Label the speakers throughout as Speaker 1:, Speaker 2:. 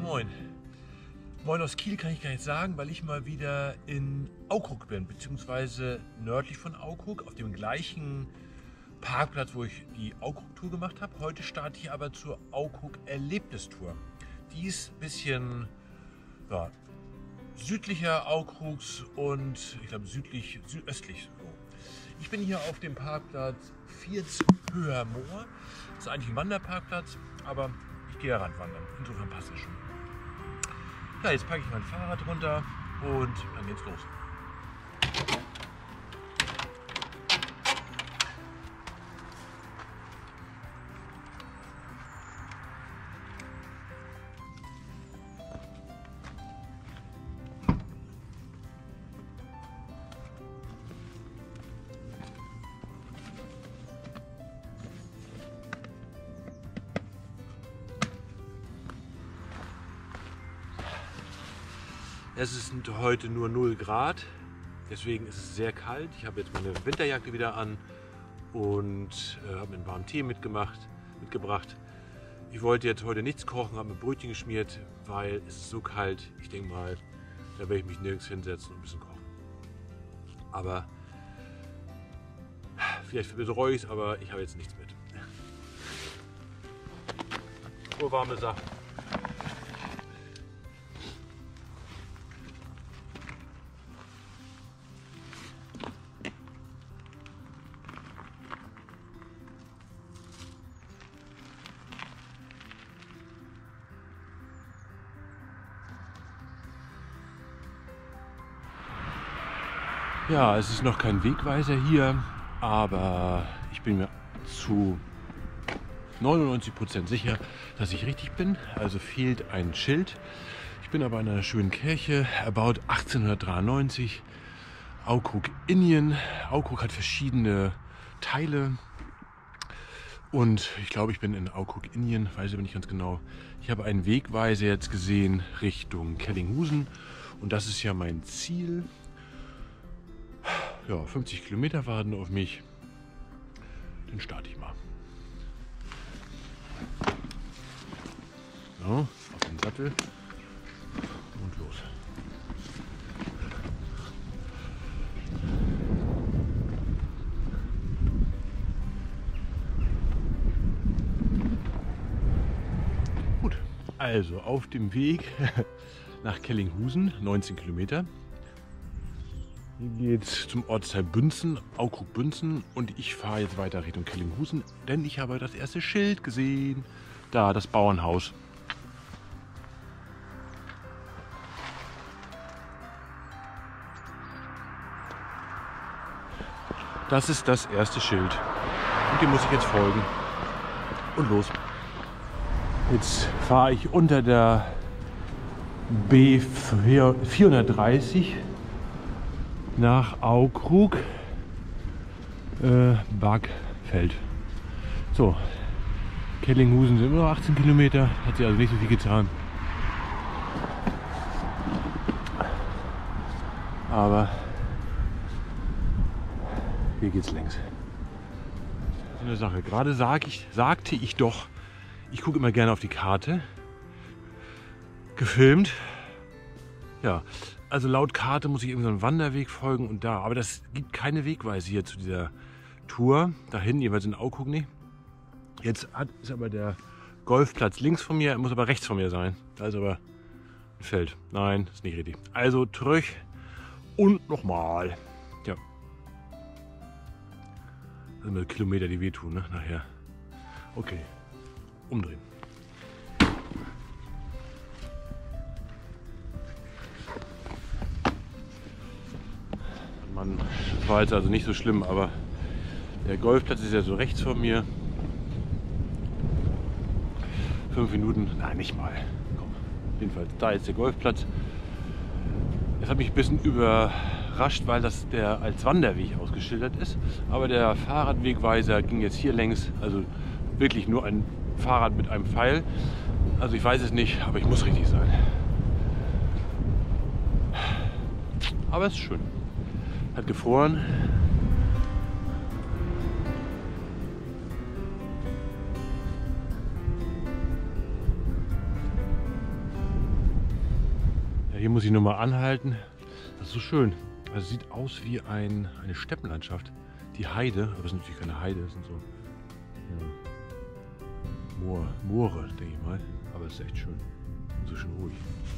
Speaker 1: moin. Moin aus Kiel kann ich gar nicht sagen, weil ich mal wieder in Aukrug bin, beziehungsweise nördlich von Aukrug, auf dem gleichen Parkplatz, wo ich die Aukrug-Tour gemacht habe. Heute starte ich aber zur Aukrug-Erlebnistour. Die ist ein bisschen südlicher Aukrugs und ich glaube südöstlich. So. Ich bin hier auf dem Parkplatz Viertshöher Moor. Das ist eigentlich ein Wanderparkplatz, aber ich gehe heranwandern. Insofern passt es schon. Ja, jetzt packe ich mein Fahrrad runter und dann geht's los. Es sind heute nur 0 Grad, deswegen ist es sehr kalt. Ich habe jetzt meine Winterjacke wieder an und habe mir einen warmen Tee mitgebracht. Ich wollte jetzt heute nichts kochen, habe mir Brötchen geschmiert, weil es ist so kalt. Ich denke mal, da werde ich mich nirgends hinsetzen und ein bisschen kochen. Aber vielleicht bereue ich es, aber ich habe jetzt nichts mit. Nur warme Sachen. Ja, es ist noch kein Wegweiser hier, aber ich bin mir zu 99% sicher, dass ich richtig bin. Also fehlt ein Schild. Ich bin aber in einer schönen Kirche, erbaut 1893, Aukrug Indien. Aukrug hat verschiedene Teile und ich glaube, ich bin in Aukrug Indien, weiß aber nicht ganz genau. Ich habe einen Wegweiser jetzt gesehen Richtung Kellinghusen und das ist ja mein Ziel. Ja, 50 Kilometer warten auf mich. Dann starte ich mal. So, auf den Sattel und los. Gut, also auf dem Weg nach Kellinghusen, 19 Kilometer. Hier geht es zum Ortsteil Bünzen, Aukrug-Bünzen und ich fahre jetzt weiter Richtung Kellinghusen, denn ich habe das erste Schild gesehen. Da, das Bauernhaus. Das ist das erste Schild und dem muss ich jetzt folgen. Und los. Jetzt fahre ich unter der B430 nach Aukrug, Bargfeld. So, Kellinghusen sind immer noch 18 Kilometer, hat sich also nicht so viel getan. Aber hier geht's längs. So eine Sache. Gerade sagte ich doch, ich gucke immer gerne auf die Karte. Gefilmt. Ja. Also laut Karte muss ich irgendwie so einen Wanderweg folgen und da. Aber das gibt keine Wegweise hier zu dieser Tour. Da hinten, jeweils in Aukrug nicht. Jetzt ist aber der Golfplatz links von mir, muss aber rechts von mir sein. Da ist aber ein Feld. Nein, ist nicht richtig. Also zurück und nochmal. Ja. Das sind Kilometer, die wehtun, ne? Nachher. Okay. Umdrehen. Das war jetzt also nicht so schlimm, aber der Golfplatz ist ja so rechts von mir. 5 Minuten, nein, nicht mal. Komm. Jedenfalls, da ist der Golfplatz. Das hat mich ein bisschen überrascht, weil das der als Wanderweg ausgeschildert ist. Aber der Fahrradwegweiser ging jetzt hier längs, also wirklich nur ein Fahrrad mit einem Pfeil. Also ich weiß es nicht, aber ich muss richtig sein. Aber es ist schön. Hat gefroren. hier muss ich nur mal anhalten. Das ist so schön. Also sieht aus wie eine Steppenlandschaft. Die Heide, aber es sind natürlich keine Heide, das sind so Moore, denke ich mal. Aber es ist echt schön. Und so schön ruhig.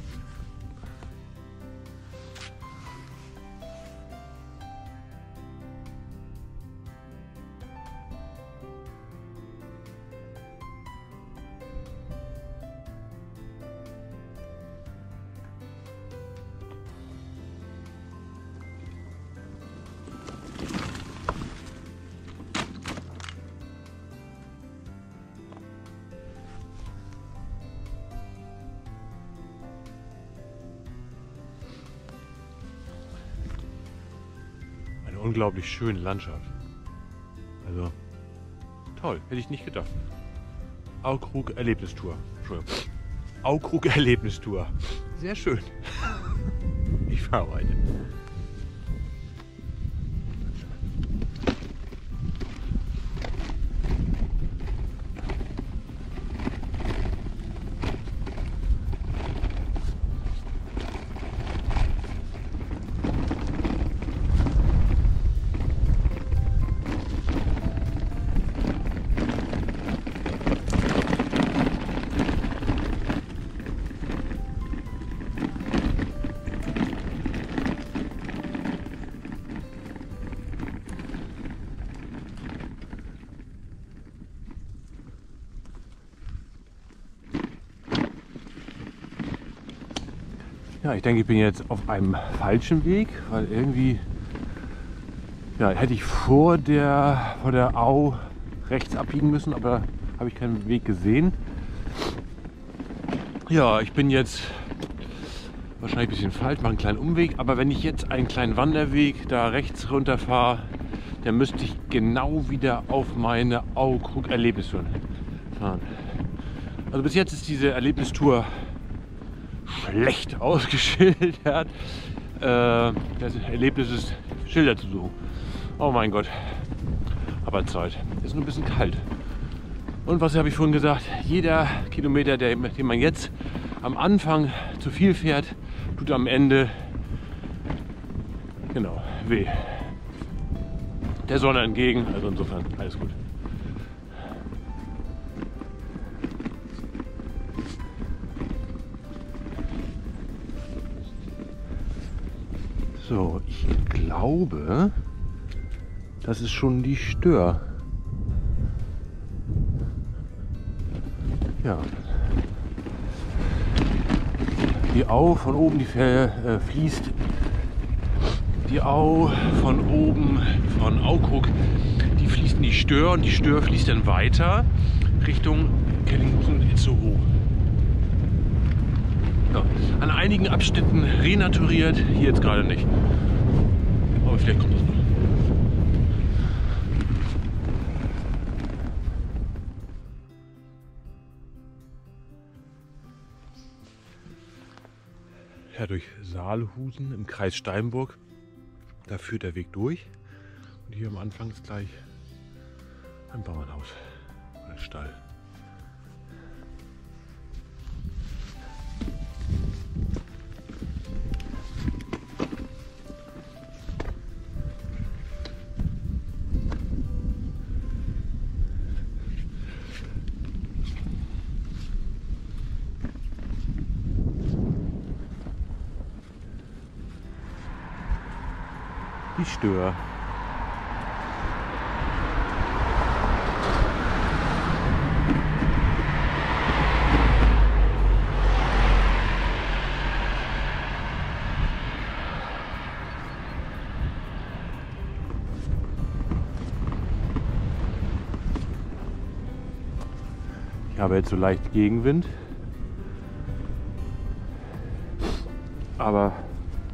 Speaker 1: Unglaublich schöne Landschaft. Also toll, hätte ich nicht gedacht. Aukrug Erlebnistour. Entschuldigung. Aukrug Erlebnistour. Sehr schön. Ich fahre weiter. Ja, ich denke, ich bin jetzt auf einem falschen Weg, weil irgendwie hätte ich vor der Au rechts abbiegen müssen, aber habe ich keinen Weg gesehen. Ja, ich bin jetzt wahrscheinlich ein bisschen falsch, mache einen kleinen Umweg, aber wenn ich jetzt einen kleinen Wanderweg da rechts runter fahre, dann müsste ich genau wieder auf meine Aukrug Erlebnistour fahren. Also bis jetzt ist diese Erlebnistour schlecht ausgeschildert. Das Erlebnis ist, Schilder zu suchen. Oh mein Gott. Aber Zeit. Ist nur ein bisschen kalt. Und was habe ich vorhin gesagt? Jeder Kilometer, den man jetzt am Anfang zu viel fährt, tut am Ende weh. Der Sonne entgegen. Also insofern alles gut. So, ich glaube, das ist schon die Stör. Ja. Die Au von oben, die fließt. Die Au von oben, von Aukrug, die fließt in die Stör und die Stör fließt dann weiter Richtung Kellinghusen und Itzehoe. Ja, an einigen Abschnitten renaturiert, hier jetzt gerade nicht. Aber vielleicht kommt das noch. Ja, durch Saalhusen im Kreis Steinburg. Da führt der Weg durch. Und hier am Anfang ist gleich ein Bauernhaus oder Stall. Die Stör. Ich habe jetzt so leicht Gegenwind, aber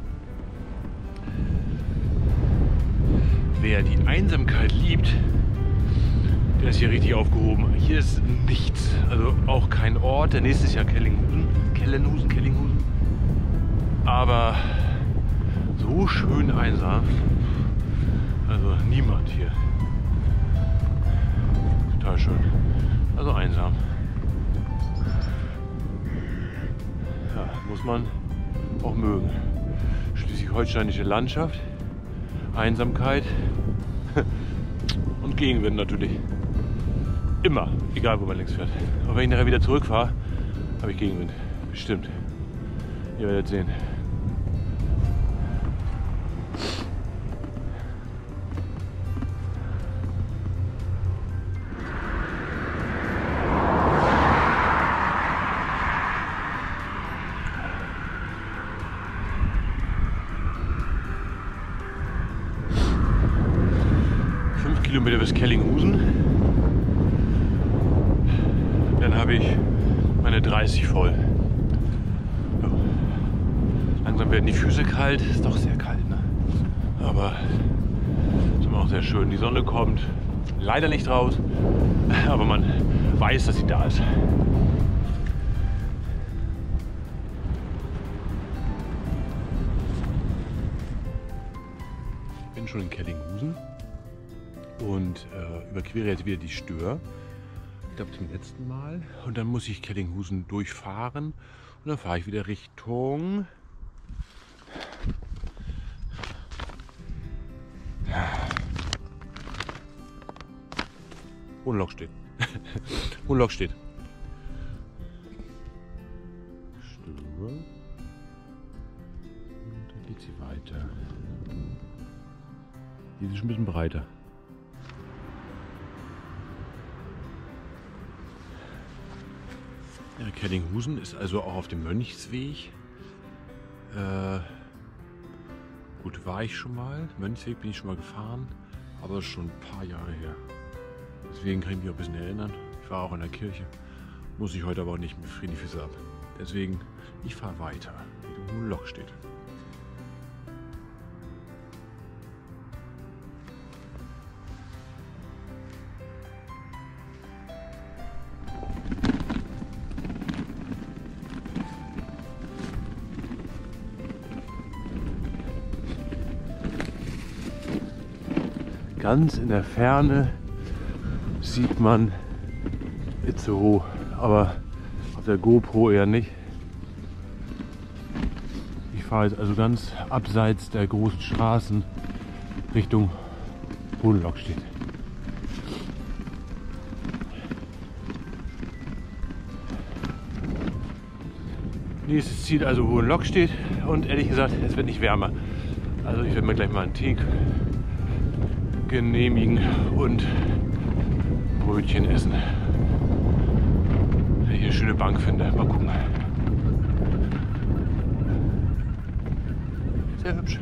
Speaker 1: wer die Einsamkeit liebt, der ist hier richtig aufgehoben. Hier ist nichts, also auch kein Ort. Der nächste ist ja Kellinghusen. Aber so schön einsam. Also niemand hier. Total schön. Also einsam. Ja, muss man auch mögen. Schleswig-holsteinische Landschaft, Einsamkeit und Gegenwind natürlich. Immer, egal wo man links fährt. Auch wenn ich nachher wieder zurückfahre, habe ich Gegenwind. Bestimmt. Ihr werdet sehen. Kilometer bis Kellinghusen. Dann habe ich meine 30 voll. Ja. Langsam werden die Füße kalt. Ist doch sehr kalt, ne? Aber ist immer auch sehr schön. Die Sonne kommt leider nicht raus, aber man weiß, dass sie da ist. Ich bin schon in Kellinghusen. Und überquere jetzt wieder die Stör. Ich glaube zum letzten Mal. Und dann muss ich Kellinghusen durchfahren. Und dann fahre ich wieder Richtung Hohenlockstedt. Hohenlockstedt. Stör. Und dann geht sie weiter. Die ist ein bisschen breiter. Ja, Kellinghusen ist also auch auf dem Mönchsweg. Gut, war ich schon mal. Mönchsweg bin ich schon mal gefahren, aber schon ein paar Jahre her. Deswegen kann ich mich auch ein bisschen erinnern. Ich war auch in der Kirche. Muss ich heute aber auch nicht mit Frieden die Füße ab. Deswegen, ich fahre weiter Richtung Hohenlockstedt. Ganz in der Ferne sieht man Itzehoe, aber auf der GoPro eher nicht. Ich fahre jetzt also ganz abseits der großen Straßen Richtung Hohenlockstedt. Nächstes Ziel also Hohenlockstedt und ehrlich gesagt, es wird nicht wärmer. Also ich werde mir gleich mal einen Tee genehmigen und Brötchen essen. Wenn ich eine schöne Bank finde. Mal gucken. Sehr hübsch.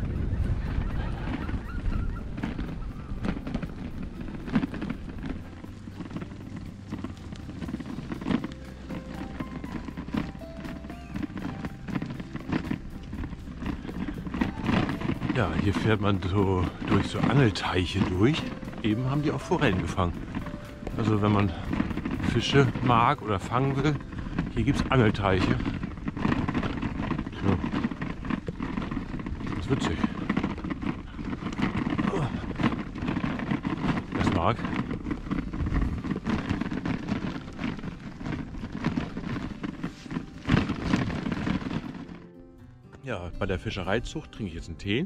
Speaker 1: Ja, hier fährt man so durch so Angelteiche durch. Eben haben die auch Forellen gefangen. Also wenn man Fische mag oder fangen will, hier gibt es Angelteiche. So. Das ist witzig. Das mag. Ja, bei der Fischereizucht trinke ich jetzt einen Tee.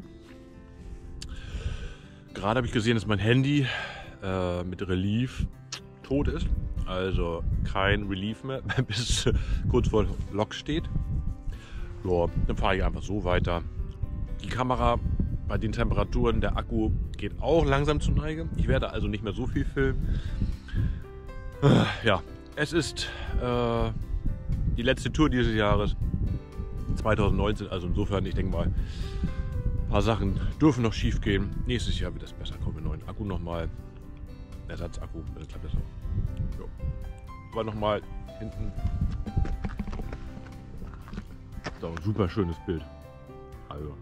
Speaker 1: Gerade habe ich gesehen, dass mein Handy mit Relief tot ist. Also kein Relief mehr, bis kurz vor Lockstedt. Ja, dann fahre ich einfach so weiter. Die Kamera bei den Temperaturen, der Akku geht auch langsam zur Neige. Ich werde also nicht mehr so viel filmen. Ja, es ist die letzte Tour dieses Jahres. 2019, also insofern, ich denke mal, ein paar Sachen dürfen noch schief gehen. Nächstes Jahr wird es besser kommen mit neuen Akku nochmal. Ersatzakku, dann klappt das auch. Jo. Aber nochmal hinten. Das ist auch ein super schönes Bild. Also.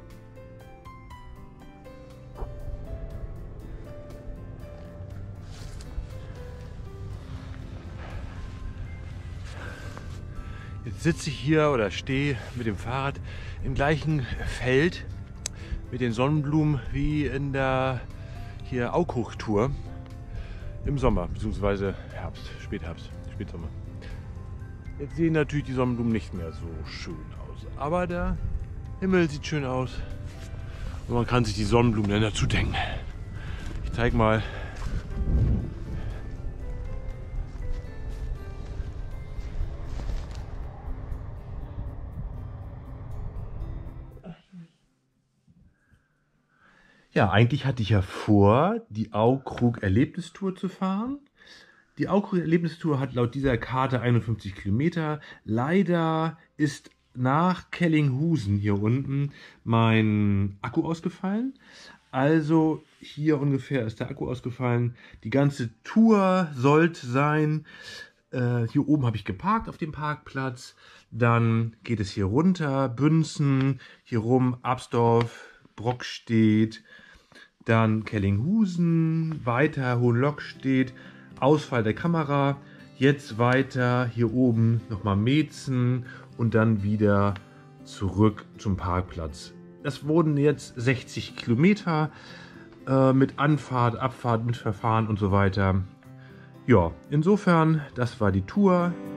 Speaker 1: Jetzt sitze ich hier oder stehe mit dem Fahrrad im gleichen Feld mit den Sonnenblumen wie in der hier Aukuch-Tour im Sommer bzw. Herbst, Spätherbst, Spätsommer. Jetzt sehen natürlich die Sonnenblumen nicht mehr so schön aus, Aber der Himmel sieht schön aus und man kann sich die Sonnenblumen dann dazu denken. Ich zeige mal. Ja, eigentlich hatte ich ja vor, die Aukrug-Erlebnistour zu fahren. Die Aukrug-Erlebnistour hat laut dieser Karte 51 Kilometer. Leider ist nach Kellinghusen hier unten mein Akku ausgefallen. Also hier ungefähr ist der Akku ausgefallen. Die ganze Tour sollte sein. Hier oben habe ich geparkt auf dem Parkplatz. Dann geht es hier runter, Bünzen, hier rum, Absdorf, Brockstedt, dann Kellinghusen, weiter Hohenlockstedt, Ausfall der Kamera, jetzt weiter hier oben nochmal Meetzen und dann wieder zurück zum Parkplatz. Das wurden jetzt 60 Kilometer mit Anfahrt, Abfahrt, mit Verfahren und so weiter. Ja, insofern, das war die Tour.